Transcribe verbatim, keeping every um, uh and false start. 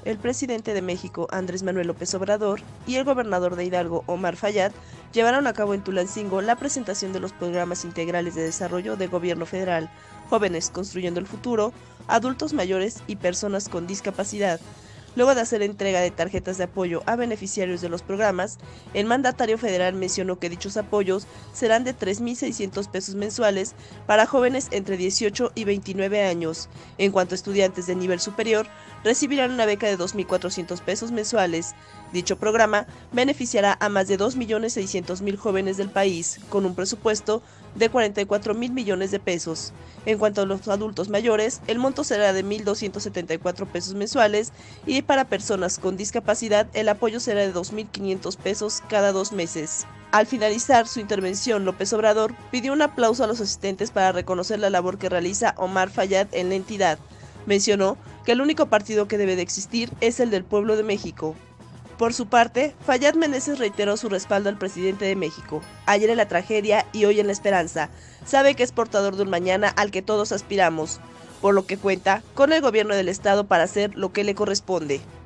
el presidente de México, Andrés Manuel López Obrador, y el gobernador de Hidalgo, Omar Fayad, llevaron a cabo en Tulancingo la presentación de los programas integrales de desarrollo de gobierno federal, Jóvenes Construyendo el Futuro, Adultos Mayores y Personas con Discapacidad. Luego de hacer entrega de tarjetas de apoyo a beneficiarios de los programas, el mandatario federal mencionó que dichos apoyos serán de tres mil seiscientos pesos mensuales para jóvenes entre dieciocho y veintinueve años. En cuanto a estudiantes de nivel superior, recibirán una beca de dos mil cuatrocientos pesos mensuales. Dicho programa beneficiará a más de dos millones seiscientos mil jóvenes del país, con un presupuesto de cuarenta y cuatro mil millones de pesos. En cuanto a los adultos mayores, el monto será de mil doscientos setenta y cuatro pesos mensuales y para personas con discapacidad el apoyo será de dos mil quinientos pesos cada dos meses. Al finalizar su intervención, López Obrador pidió un aplauso a los asistentes para reconocer la labor que realiza Omar Fayad en la entidad. Mencionó que el único partido que debe de existir es el del pueblo de México. Por su parte, Fayad Meneses reiteró su respaldo al presidente de México, ayer en la tragedia y hoy en la esperanza. Sabe que es portador de un mañana al que todos aspiramos, por lo que cuenta con el gobierno del estado para hacer lo que le corresponde.